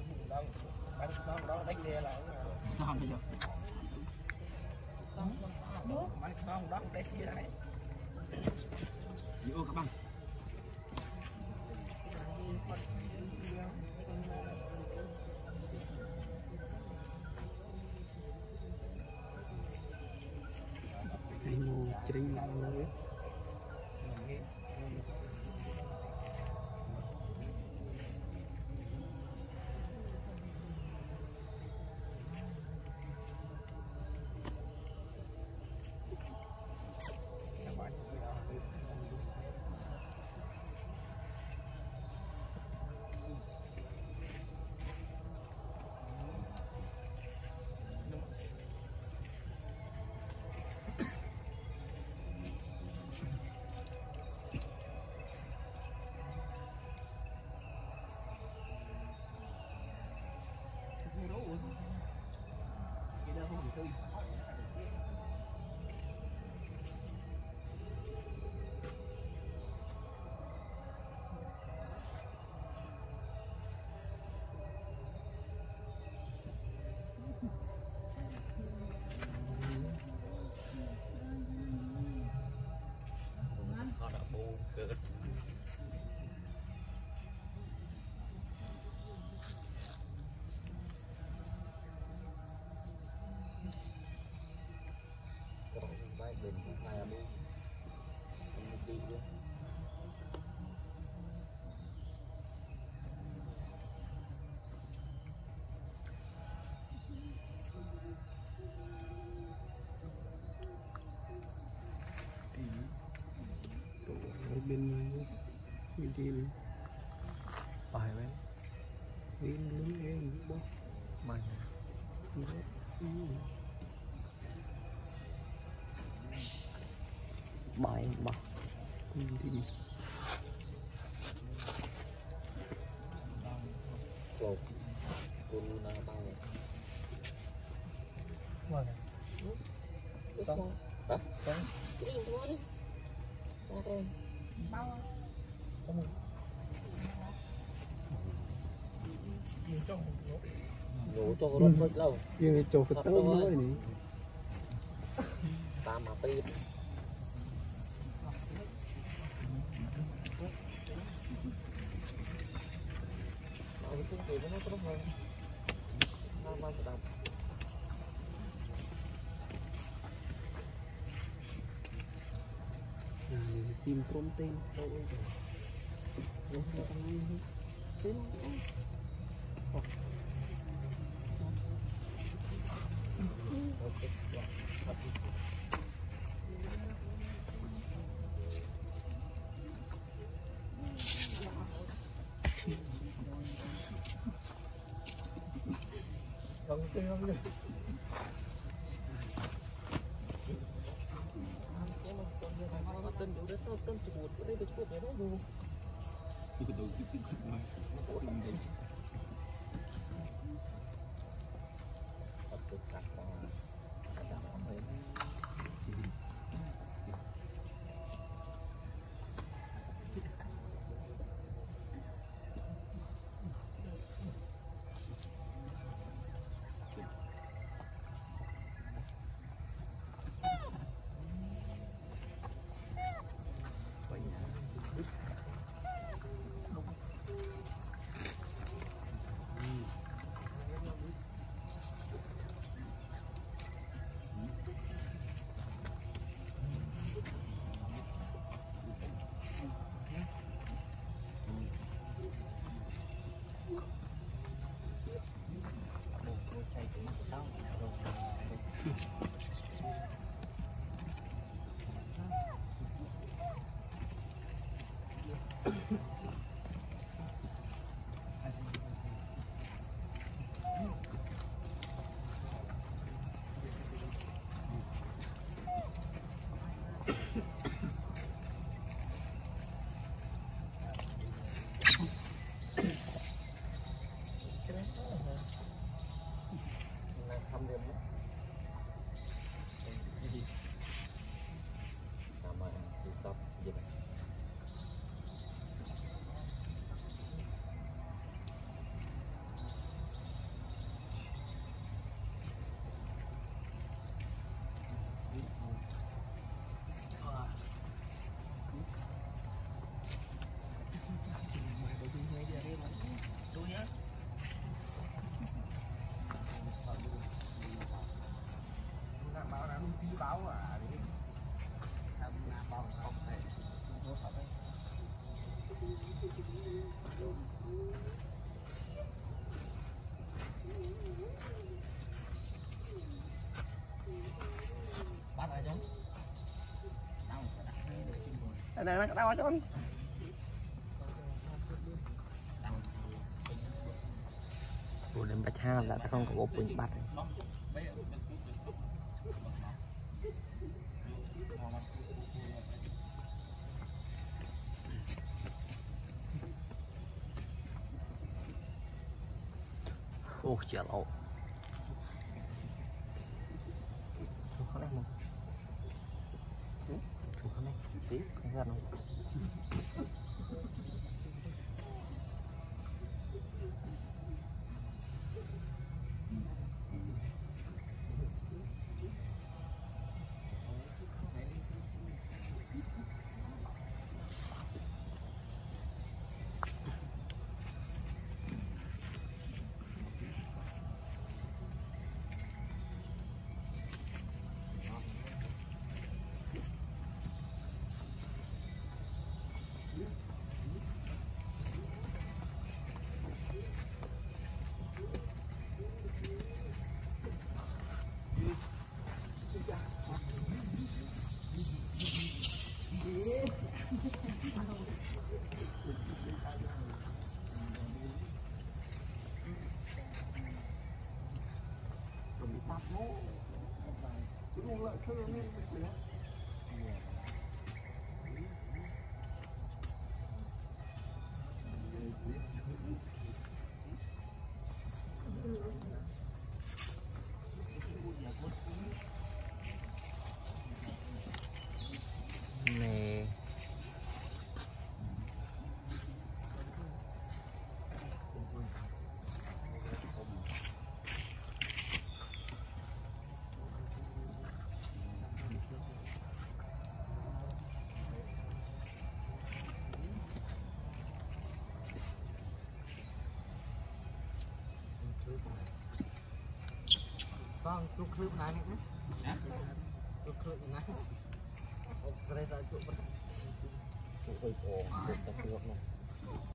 đó đánh lia là sao bây giờ bắn xong đó đánh lia này vô các bạn chính là mới bên kia bài bên bên đứng em bó mày bài bạc thì cột cô na bao rồi không hả không cái gì đó đi bao ngủ cho nó mất lâu nhưng cho cái tớ mới này ta mà tin cái phương tiện nó tốt hơn ta mà sẽ đọc tìm protein đâu áo à đi làm bao không này bắt ở chỗ đây đâu ở chỗ đừng bạch ha là ta không có ốp bình bắt ô chờ lộ không đây không đây tí không ra đâu nè con chụp clip này nhé chụp clip này ok ra chụp chụp ôi ồ chụp